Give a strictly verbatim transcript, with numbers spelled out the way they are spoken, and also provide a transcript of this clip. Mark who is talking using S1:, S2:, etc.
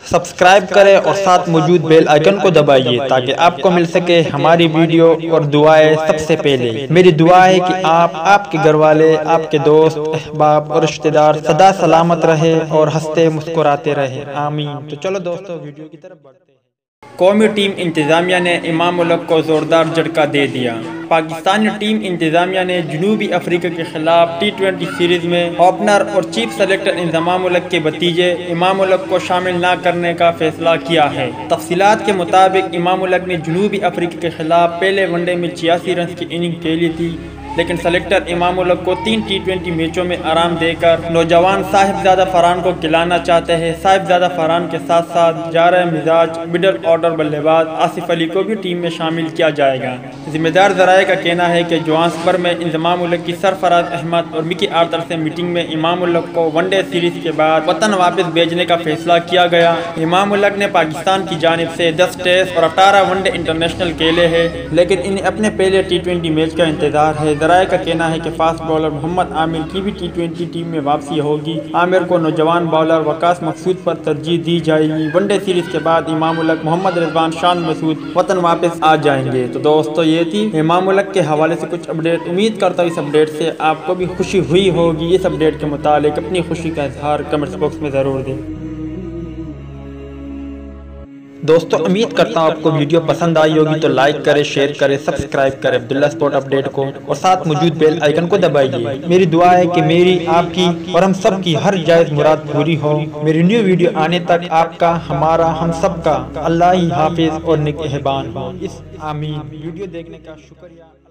S1: Subscribe کریں اور ساتھ موجود بیل آئیکن کو دبائیے تاکہ آپ کو مل سکے ہماری ویڈیو اور دعائیں سب سے پہلے۔ میری دعا ہے کہ آپ، آپ کے گھر والے، آپ کے دوست، احباب اور رشتہ دار سدا سلامت رہے اور ہنستے مسکراتے رہے، آمین۔ تو چلو دوستو ویڈیو کی طرف بڑھتے ہیں۔ قومی ٹیم انتظامیہ نے امام ملک کو زوردار جھٹکا دے دیا۔ پاکستانی ٹیم انتظامیہ نے جنوبی افریقہ کے خلاف ٹی ٹوئنٹی سیریز میں اوپنر اور چیف سلیکٹر انضمام ملک کے بھتیجے امام ملک کو شامل نہ کرنے کا فیصلہ کیا ہے۔ تفصیلات کے مطابق امام ملک نے جنوبی افریقہ کے خلاف پہلے ون ڈے میں چھیاسی رنز کی اننگ کھیلی تھی، لیکن سلیکٹر امام ملک کو تین ٹی ٹوئنٹی میچوں میں آرام دے کر نوجوان صاحبزادہ فرحان کو کھلانا چاہتے ہیں۔ صاحبزادہ فرحان کے ساتھ ساتھ جارح مزاج مڈل آرڈر بلے باز آصف علی کو بھی ٹیم میں شامل کیا جائے گا۔ ذمہ دار ذرائع کا کہنا ہے کہ جوہانسبرگ میں انضمام ملک کی سرفراز احمد اور مکی آرتھر سے میٹنگ میں امام ملک کو ون ڈے سیریز کے بعد وطن واپس بھیجنے کا فیصلہ کیا گیا۔ امام ملک نے پاکستان کی جانب سے دس ٹیسٹ اور اٹھارہ ون ڈے انٹرنیشنل کھیلے ہیں، لیکن انہیں اپنے پہلے ٹی ٹوئنٹی میچ کا انتظار ہے۔ ذرائع کا کہنا ہے کہ فاسٹ بولر محمد عامر کی بھی ٹی ٹوئنٹی ٹیم میں واپسی ہوگی۔ عامر کو نوجوان بالر وقاص مقصود پر ترجیح دی جائے گی۔ ون ڈے سیریز کے بعد امام ملک محمد رضوان شان مسعود وطن واپس آ جائیں گے۔ تو دوستو یہ تھی امام ملک کے حوالے سے کچھ اپڈیٹ۔ امید کرتا ہوں اس اپڈیٹ سے آپ کو بھی خوشی ہوئی ہوگی۔ اس اپڈیٹ کے متعلق اپنی خوشی کا اظہار کمنٹس باکس میں ضرور دیں۔ دوستو امید کرتا ہوں آپ کو ویڈیو پسند آئی ہوگی، تو لائک کریں، شیئر کریں، سبسکرائب کریں عبداللہ اسپورٹ اپڈیٹ کو اور ساتھ موجود بیل آئیکن کو دبائیے۔ میری دعا ہے کہ میری، آپ کی اور ہم سب کی ہر جائز مراد پوری ہو۔ میری نیو ویڈیو آنے تک آپ کا، ہمارا، ہم سب کا اللہ ہی حافظ اور نگہبان ہو۔ اس آمین۔ ویڈیو دیکھنے کا شکریہ۔